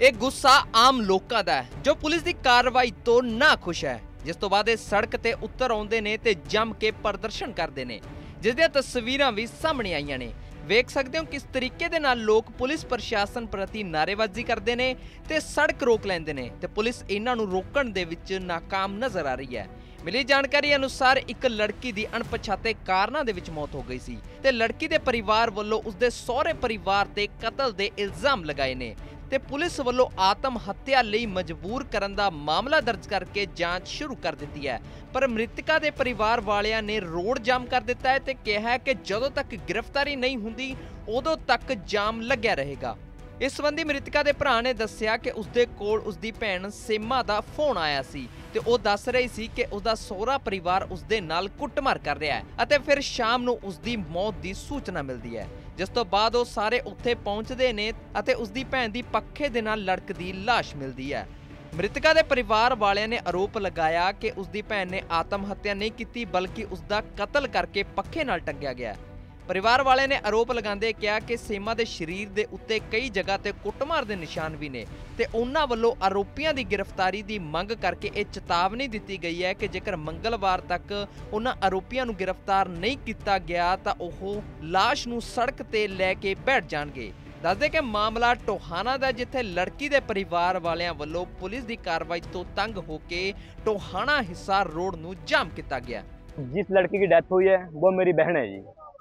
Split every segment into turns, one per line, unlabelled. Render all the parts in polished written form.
एक गुस्सा आम लोਕਾਂ ਦਾ ਹੈ ਜੋ ਪੁਲਿਸ ਦੀ ਕਾਰਵਾਈ ਤੋਂ ਨਾ ਖੁਸ਼ ਹੈ, ਜਿਸ ਤੋਂ ਬਾਅਦ ਇਹ ਸੜਕ ਤੇ ਉਤਰ ਆਉਂਦੇ ਨੇ ਤੇ ਜੰਮ ਕੇ ਪ੍ਰਦਰਸ਼ਨ ਕਰਦੇ ਨੇ, ਜਿਸ ਦੀਆਂ ਤਸਵੀਰਾਂ ਵੀ ਸਾਹਮਣੇ ਆਈਆਂ ਨੇ। ਵੇਖ ਸਕਦੇ ਹੋ ਕਿਸ ਤਰੀਕੇ ਦੇ ਨਾਲ ਲੋਕ ਪੁਲਿਸ ਪ੍ਰਸ਼ਾਸਨ ਪ੍ਰਤੀ ਨਾਅਰੇਬਾਜ਼ੀ ਕਰਦੇ ਨੇ ਤੇ ਸੜਕ ਰੋਕ ਲੈਂਦੇ ਨੇ ਤੇ ਪੁਲਿਸ ਇਹਨਾਂ ਨੂੰ ਰੋਕਣ ਦੇ ਵਿੱਚ ਨਾਕਾਮ ਨਜ਼ਰ ਆ ਰਹੀ ਹੈ। मिली जानकारी अनुसार एक लड़की की अणपछाते कारणों दे विच मौत हो गई सी ते लड़की के परिवार वालों उसके सहुरे परिवार ते कतल के इल्जाम लगाए ने ते पुलिस वालों आत्म हत्या लई मजबूर करन दा मामला दर्ज करके जांच शुरू कर दी है। पर मृतका के परिवार वालियां ने रोड जाम कर दिता है ते कहा है कि जदों तक गिरफ्तारी नहीं हुंदी उदों तक जाम लग्या रहेगा। इस संबंधी मृतका के भरा ने दस्सिया कि उसदे कोल उसदी भैन सीमा दा फोन आया सी ते ओ दस रही सी कि उसदा सोहरा परिवार उसदे नाल कुटमार कर रहा है अते फिर शाम नूं उसदी मौत दी सूचना मिलदी है, जिस तो बाद वो सारे उत्थे पहुंचदे ने अते उसदी भैन दी पक्खे दे नाल लड़कदी लाश मिलदी है। मृतका के परिवार वालियां ने आरोप लगाया कि उसदी भैन ने आत्म हत्या नहीं की बल्कि उसका कतल करके पक्खे नाल टंगिया गया। परिवार वाले ने आरोप लगाते कहा कि सीमा के शरीर के उत्ते कई जगह ते कुटमार के निशान भी ने ते उन्हां वल्लों आरोपियों की गिरफ्तारी की मंग करके एक चेतावनी दी गई है कि जेकर मंगलवार तक उन्हां आरोपियों नूं गिरफ्तार नहीं किया गया तो वह लाश नूं सड़क ते लैके बैठ जाणगे। दस दे कि मामला टोहाना दा जिथे लड़की के परिवार वालियां वल्लों पुलिस की कार्रवाई तो तंग होके टोहाना हिसार रोड नूं जाम किया गया।
जिस लड़की की डेथ हुई है वो मेरी बहन है जी।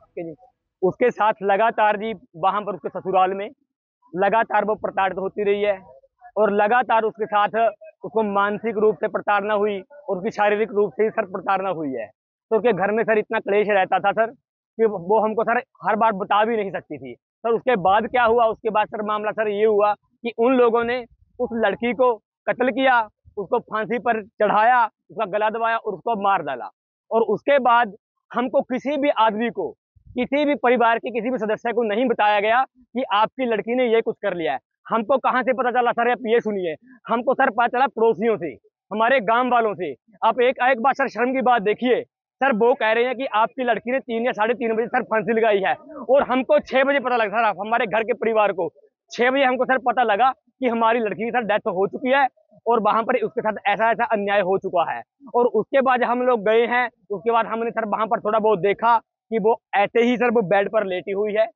उसके साथ लगातार जी वहां पर उसके ससुराल में लगातार वो प्रताड़ित होती रही है और लगातार उसके साथ उसको मानसिक रूप से प्रताड़ना हुई और उसकी शारीरिक रूप से सर प्रताड़ना हुई है। तो उसके घर में सर इतना क्लेश रहता था सर कि वो हमको सर हर बार बता भी नहीं सकती थी सर। उसके बाद क्या हुआ, उसके बाद सर मामला सर ये हुआ कि उन लोगों ने उस लड़की को कत्ल किया, उसको फांसी पर चढ़ाया, उसका गला दबाया और उसको मार डाला। और उसके बाद हमको किसी भी आदमी को, किसी भी परिवार के किसी भी सदस्य को नहीं बताया गया कि आपकी लड़की ने ये कुछ कर लिया है। हमको कहां से पता चला सर, आप ये सुनिए, हमको सर पता चला पड़ोसियों से, हमारे गांव वालों से। आप एक बार सर शर्म की बात देखिए सर, वो कह रहे हैं कि आपकी लड़की ने 3 या 3:30 बजे सर फांसी लगाई है और हमको 6 बजे पता लगा सर, हमारे घर के परिवार को 6 बजे हमको सर पता लगा कि हमारी लड़की की सर डेथ हो चुकी है और वहां पर उसके साथ ऐसा ऐसा अन्याय हो चुका है। और उसके बाद हम लोग गए हैं, उसके बाद हमने सर वहां पर थोड़ा बहुत देखा कि वो ऐसे ही सर वो बेड पर लेटी हुई है।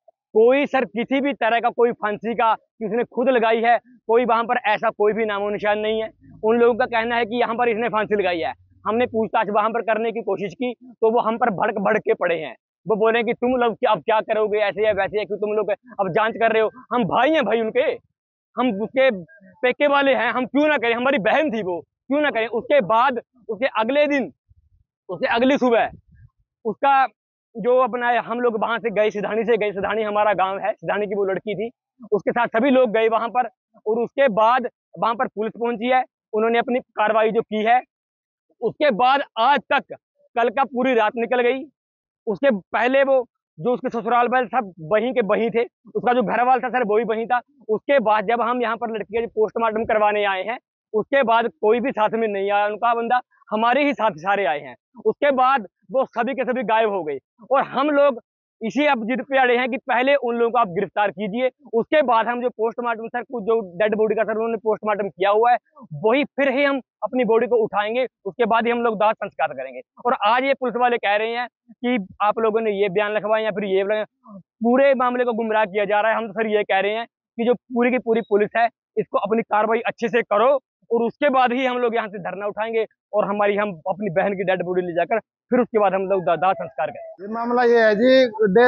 कोई सर किसी भी तरह का कोई फांसी का कि उसने खुद लगाई है, कोई वहां पर ऐसा कोई भी नामो निशान नहीं है। उन लोगों का कहना है कि यहाँ पर इसने फांसी लगाई है। हमने पूछताछ वहां पर करने की कोशिश की तो वो हम पर भड़क भड़क के पड़े हैं। वो बोले कि तुम लोग अब क्या करोगे, ऐसे है वैसे है कि तुम लोग अब जांच कर रहे हो। हम भाई हैं भाई उनके, हम उसके पेके वाले हैं, हम क्यों ना करें, हमारी बहन थी वो, क्यों ना करें। उसके बाद उसके अगले दिन, उसके अगली सुबह उसका जो अपना हम लोग वहां से गए, सिधानी से गए, सिधानी हमारा गांव है, सिधानी की वो लड़की थी, उसके साथ सभी लोग गए वहां पर। और उसके बाद वहां पर पुलिस पहुंची है, उन्होंने अपनी कार्रवाई जो की है। उसके बाद आज तक कल का पूरी रात निकल गई। उसके पहले वो जो उसके ससुराल वाले सब वहीं के वहीं थे, उसका जो घर वाला था सर वो भी वहीं था। उसके बाद जब हम यहाँ पर लड़की का पोस्टमार्टम करवाने आए हैं, उसके बाद कोई भी साथ में नहीं आया उनका बंदा, हमारे ही साथ सारे आए हैं। उसके बाद वो सभी के सभी गायब हो गए और हम लोग इसी अब जिद पे अड़े हैं कि पहले उन लोगों को आप गिरफ्तार कीजिए, उसके बाद हम जो पोस्टमार्टम सर जो डेड बॉडी का सर उन्होंने पोस्टमार्टम किया हुआ है वही फिर ही हम अपनी बॉडी को उठाएंगे, उसके बाद ही हम लोग दाह संस्कार करेंगे। और आज ये पुलिस वाले कह रहे हैं कि आप लोगों ने ये बयान लिखवाए या फिर ये पूरे मामले को गुमराह किया जा रहा है। हम तो सर ये कह रहे हैं कि जो पूरी की पूरी पुलिस है इसको अपनी कार्रवाई अच्छे से करो और उसके बाद ही हम लोग यहाँ से धरना उठाएंगे और हम अपनी बहन की डेड बॉडी ले जाकर फिर उसके बाद हम लोग दाह संस्कार करें।
ये मामला ये है जी,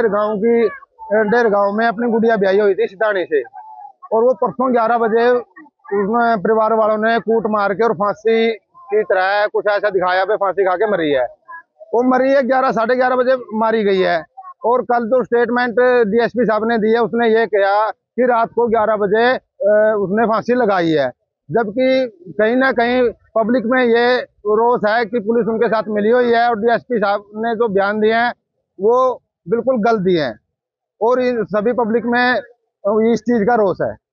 डेर गांव में अपनी गुड़िया ब्याही हुई थी सितानी से और वो परसों 11 बजे उसमें परिवार वालों ने कूट मार के और फांसी की तरह कुछ ऐसा दिखाया पे फांसी खा के मरी है। वो मरी है 11-11:30 बजे मारी गई है। और कल जो स्टेटमेंट डीएसपी साहब ने दी है उसने ये कहा कि रात को 11 बजे उसने फांसी लगाई है, जबकि कहीं ना कहीं पब्लिक में ये रोष है कि पुलिस उनके साथ मिली हुई है और डीएसपी साहब ने जो बयान दिए हैं वो बिल्कुल गलत दिए हैं और इन सभी पब्लिक में इस चीज का रोष है।